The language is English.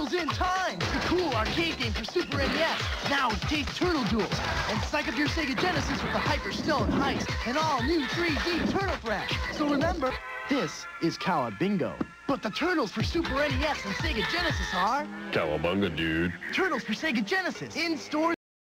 Turtles in Time, the cool arcade game for Super NES. Now with Taste Turtle Duels. And psych up your Sega Genesis with the Hyper Stone Heist and all new 3D Turtle Fresh. So remember, this is Cowabingo. But the Turtles for Super NES and Sega Genesis are... Cowabunga, dude. Turtles for Sega Genesis. In stores.